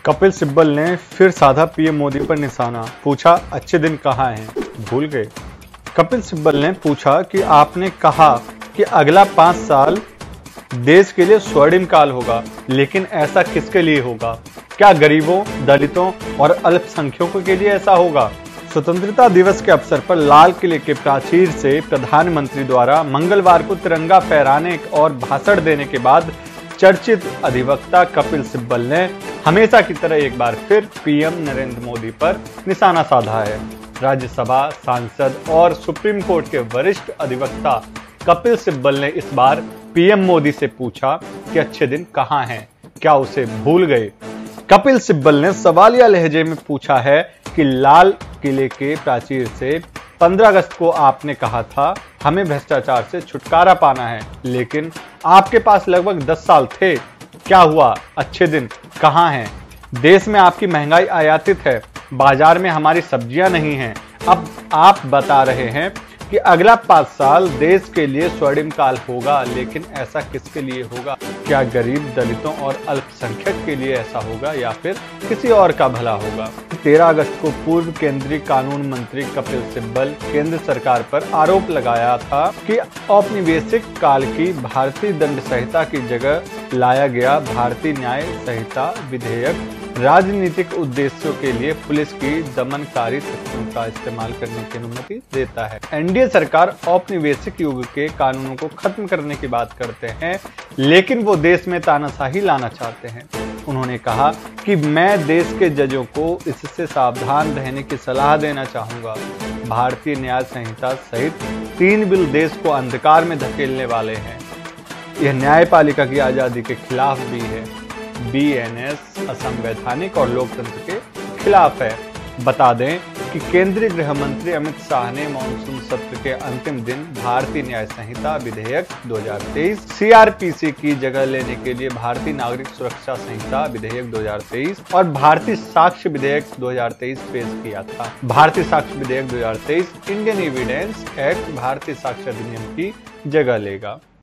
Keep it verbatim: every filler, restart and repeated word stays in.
कपिल सिब्बल ने फिर साधा पीएम मोदी पर निशाना, पूछा अच्छे दिन कहाँ हैं, भूल गए। कपिल सिब्बल ने पूछा कि आपने कहा कि अगला पांच साल देश के लिए स्वर्णिम काल होगा, लेकिन ऐसा किसके लिए होगा? क्या गरीबों, दलितों और अल्पसंख्यकों के लिए ऐसा होगा? स्वतंत्रता दिवस के अवसर पर लाल किले के प्राचीर से प्रधानमंत्री द्वारा मंगलवार को तिरंगा फहराने और भाषण देने के बाद चर्चित अधिवक्ता कपिल सिब्बल ने हमेशा की तरह एक बार फिर पीएम नरेंद्र मोदी पर निशाना साधा है। राज्यसभा सांसद और सुप्रीम कोर्ट के वरिष्ठ अधिवक्ता कपिल सिब्बल ने इस बार पीएम मोदी से पूछा कि अच्छे दिन कहां हैं, क्या उसे भूल गए? कपिल सिब्बल ने सवालिया लहजे में पूछा है कि लाल किले के प्राचीर से पंद्रह अगस्त को आपने कहा था हमें भ्रष्टाचार से छुटकारा पाना है, लेकिन आपके पास लगभग दस साल थे। क्या हुआ? अच्छे दिन कहां हैं? देश में आपकी महंगाई आयातित है, बाजार में हमारी सब्जियां नहीं हैं। अब आप बता रहे हैं कि अगला पांच साल देश के लिए स्वर्णिम काल होगा, लेकिन ऐसा किसके लिए होगा? क्या गरीब, दलितों और अल्पसंख्यक के लिए ऐसा होगा या फिर किसी और का भला होगा? तेरह अगस्त को पूर्व केंद्रीय कानून मंत्री कपिल सिब्बल केंद्र सरकार पर आरोप लगाया था कि औपनिवेशिक काल की भारतीय दंड संहिता की जगह लाया गया भारतीय न्याय संहिता विधेयक राजनीतिक उद्देश्यों के लिए पुलिस की दमनकारी शक्तियों का इस्तेमाल करने की अनुमति देता है। एनडीए सरकार औपनिवेशिक युग के कानूनों को खत्म करने की बात करते हैं, लेकिन वो देश में तानाशाही लाना चाहते हैं। उन्होंने कहा कि मैं देश के जजों को इससे सावधान रहने की सलाह देना चाहूंगा। भारतीय न्याय संहिता सहित तीन बिल देश को अंधकार में धकेलने वाले हैं। यह न्यायपालिका की आजादी के खिलाफ भी है। बीएनएस असंवैधानिक और लोकतंत्र के खिलाफ है। बता दें कि केंद्रीय गृह मंत्री अमित शाह ने मानसून सत्र के अंतिम दिन भारतीय न्याय संहिता विधेयक दो हज़ार तेईस सीआरपीसी की जगह लेने के लिए भारतीय नागरिक सुरक्षा संहिता विधेयक दो हज़ार तेईस और भारतीय साक्ष्य विधेयक दो हज़ार तेईस पेश किया था। भारतीय साक्ष्य विधेयक दो हज़ार तेईस इंडियन एविडेंस एक्ट भारतीय साक्ष्य अधिनियम की जगह लेगा।